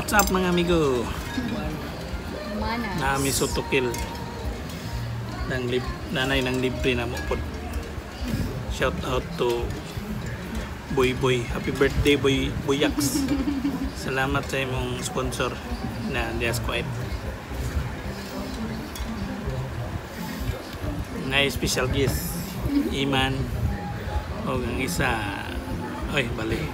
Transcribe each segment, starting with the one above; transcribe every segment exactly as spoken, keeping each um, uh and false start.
What's up mga amigo? Manas. Nami sutokil. Nang lib nanay ng libre na mo pod. Shout out to Boy Boy. Happy birthday Boy Boyax. Salamat sa imong sponsor na Dias Quiet. Ngay special guest Iman o ang isa oy bali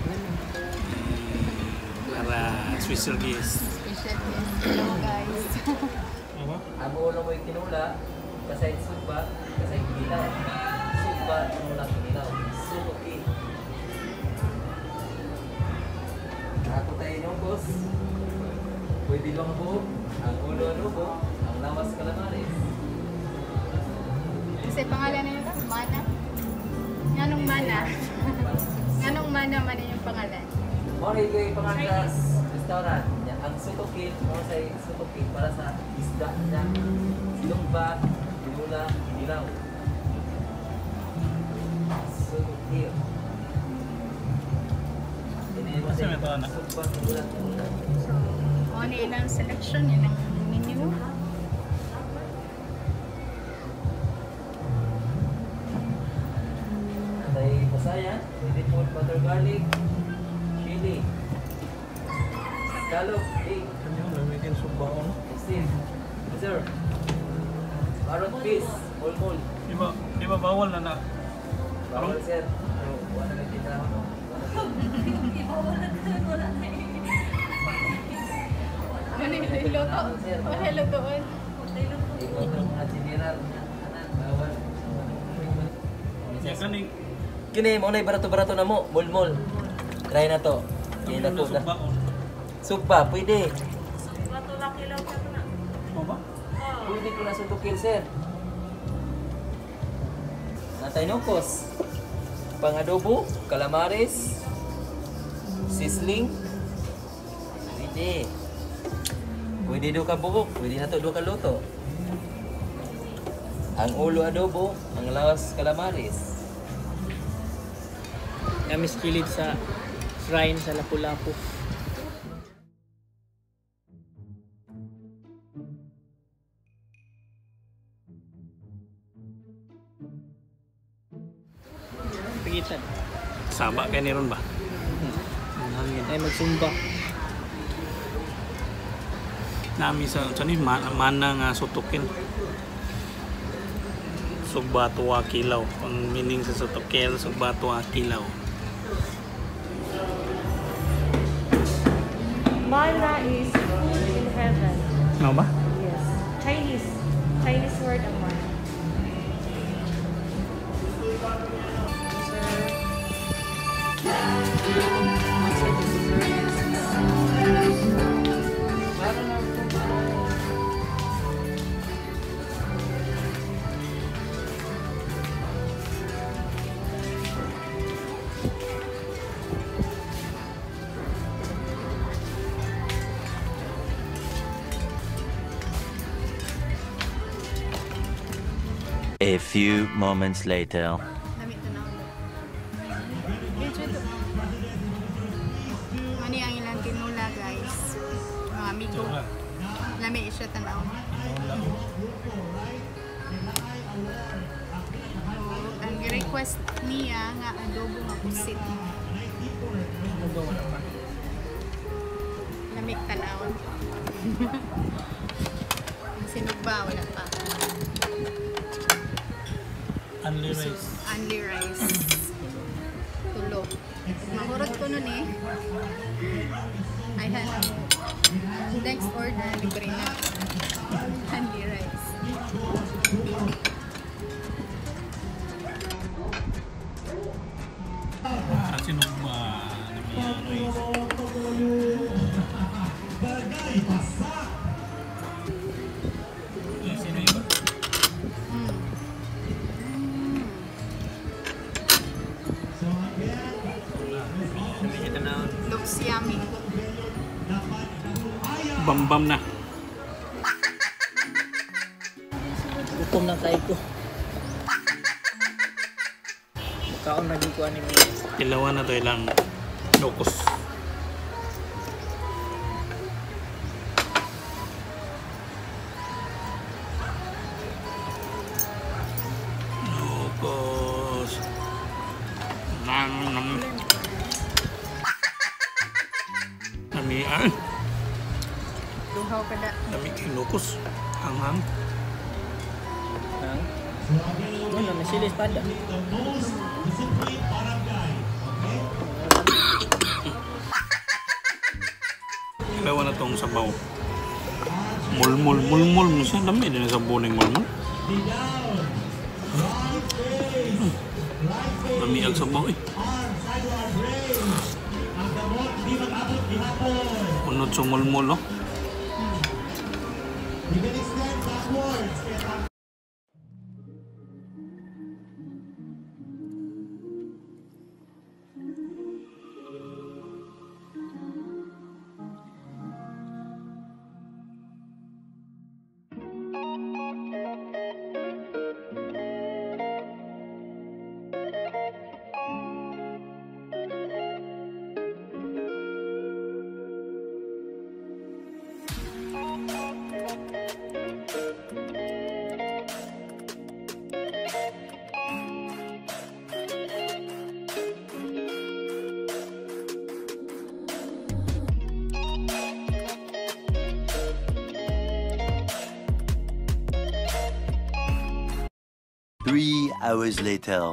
para special guest. Special guest. Hello guys. Ano? Ang ulo mo yung tinula, kasay suba, kasay kinilaw. Suba, tinula, kinilaw. Suki. Ako tayo yung boss. Pwede lang po, ang ulo adobo, ang lawas calamares. Kasi pangalan na ito? Mana? Nganong Mana? Nganong Mana man yung pangalan? Mori ko yung pangalan sa restaurant. Ang sutukin, mo sa sutukin para sa isda niya. Silumba, tinula, kinilaw. Sutukin. Kasi may ito anak. Suba, tinula, tinula. So, ano yun ang selection? Yun ang menu? Tay pasayan, hindi po butter garlic, chili, galop, egg, Kanya lamitin subaon. steam, sir, carrot peas, mulmul. Di ba, di ba bawal na na? Bawal sir, pero wala na tindahan mo. Ano yung hiluto? Ano yung hilutoon? Ikaw ng mga general, bawal. Ya kani Kini mo na barato-barato na mo, mulmul. Try na to. kami Kaya na na to na. subaon. Sugba, pwede. Mo ba? Pwede ko na suntukin, sir. Natay nukos. Pangadobo, calamares, sisling. Pwede. Pwede do ka bubok, pwede na to do ka luto. Ang ulo adobo, ang lawas calamares. Namis kilid sa shrine sa Lapu-Lapu. Pagitan. Saba kay ni ron ba? Ang hangin. Ay magsumba. Nami sa sa ni man, mana nga sutukin. Sugba tuwa kilaw. Ang meaning sa sutukel, sugba tuwa kilaw. Mana is food in heaven. Ano ba? Yes. Chinese. Chinese word ang mana. A few moments later. Lamit na ako. Medyo ito. Ano yung ilang tinula guys? Mga amigo. Lamit siya tanaw. Ang request niya nga adobo nga pusit. Lamig talawon. Sinugba, wala pa. Only So, rice. only rice. Tulo. Mahurot ko nun eh. Ayan. Next order, libre na. Only rice. Ah, sinugba. Nami ano eh. Sino iba? Mm. Looks yummy. Bambam na. Gutom na tayo ko. Kaon na di ko ani mo. Ilawan na to ilang locos. ay. Duhaw ka na. Dami kinukos. Hanghang. Ang? Ano, may sili espada. Ilawa na tong sabaw. Mulmul, mulmul mo siya. Dami din sa buning mulmul. Hmm. Dami ang sabaw eh. Unod sa mulmul oh. Three hours later.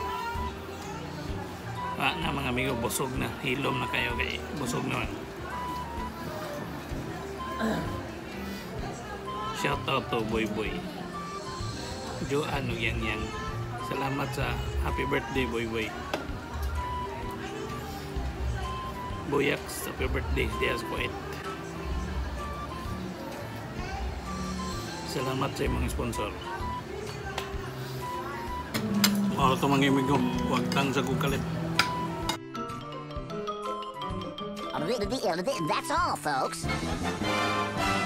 Ah, na mga amigo, busog na. Hilom na kayo kay busog naman. Shout out to Boy Boy. Joan o Yang Yang. Salamat sa happy birthday Boy Boy. Boyax, happy birthday. Diaz Kuwait. Salamat sa mga sponsor. Oh, ito mga amigo, huwag tang sa kukalit. That's all, folks.